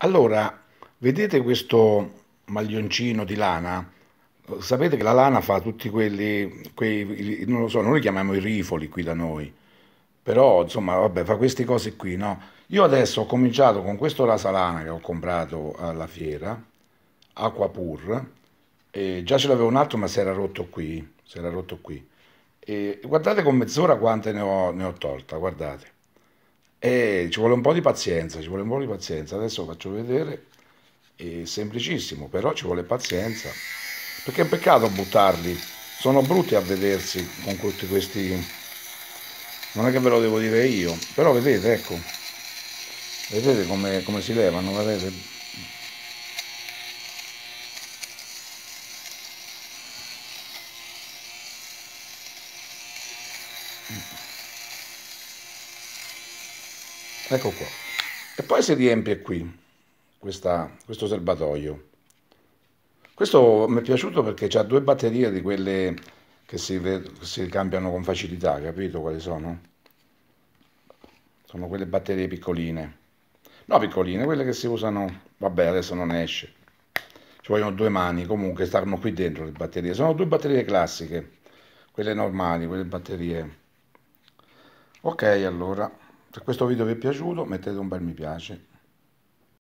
Allora, vedete questo maglioncino di lana? Sapete che la lana fa tutti non lo so, noi li chiamiamo i rifoli qui da noi, però insomma, vabbè, fa queste cose qui, no? Io adesso ho cominciato con questo rasalana che ho comprato alla fiera, Aquapur, e già ce l'avevo un altro ma si era rotto qui. E guardate con mezz'ora quante ne ho tolta, guardate. E ci vuole un po' di pazienza, ci vuole un po' di pazienza. Adesso faccio vedere, è semplicissimo, però ci vuole pazienza, perché è un peccato buttarli. Sono brutti a vedersi con tutti questi. Non è che ve lo devo dire io, però vedete, ecco, vedete come si levano, vedete? Ecco qua. E poi si riempie qui, questo serbatoio. Questo mi è piaciuto perché ha due batterie di quelle che si cambiano con facilità, capito quali sono? Sono quelle batterie piccoline. No, piccoline, quelle che si usano. Vabbè, adesso non esce. Ci vogliono due mani, comunque stanno qui dentro le batterie. Sono due batterie classiche, quelle normali, quelle batterie. Ok, allora, se questo video vi è piaciuto mettete un bel mi piace.